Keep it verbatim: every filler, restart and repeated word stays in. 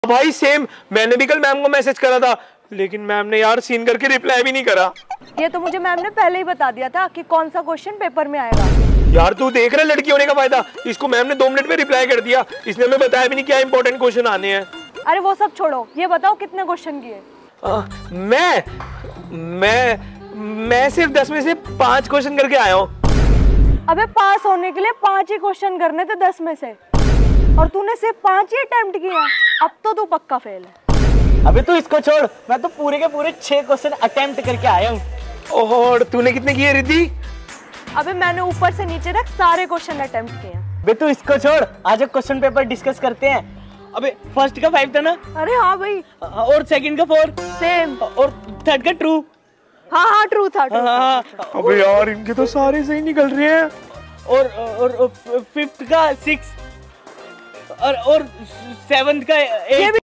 भाई सेम, मैंने भी कल मैम को मैसेज करा था, लेकिन मैम ने यार सीन करके रिप्लाई भी नहीं करा। ये तो मुझे मैम ने पहले ही बता दिया था कि कौन सा क्वेश्चन पेपर में आएगा। यार तू देख रहा है लड़की होने का फायदा, इसको मैम ने दो मिनट में रिप्लाई कर दिया, इसने हमें बताया भी नहीं क्या इंपॉर्टेंट क्वेश्चन आने हैं। अरे वो सब छोड़ो, ये बताओ कितने क्वेश्चन किए? मैं मैं मैं सिर्फ दस में से पांच क्वेश्चन करके आया हूँ। अबे पास होने के लिए पांच ही क्वेश्चन करने थे दस में से, और तूने सिर्फ पांच ही अटेम्प्ट किया। अब तो तू पक्का फेल है। अबे तू इसको छोड़, मैं तो पूरे के पूरे छह क्वेश्चन अटेम्प्ट करके आया हूँ। और तूने कितने किए रिद्धि? अबे मैंने ऊपर से नीचे तक सारे क्वेश्चन अटेम्प्ट किए हैं। अबे तू इसको छोड़, आज एक क्वेश्चन पेपर डिस्कस करते हैं। अबे फर्स्ट का फाइव था ना? अरे हाँ भाई। और सेकंड का फोर? सेम। और थर्ड का ट्रू? हाँ हाँ ट्रू था। ट्रू हाँ, हाँ, हाँ। अबे यार इनके तो सारे सही निकल रहे हैं। और और फिफ्थ का सिक्स और और सेवंथ का एट।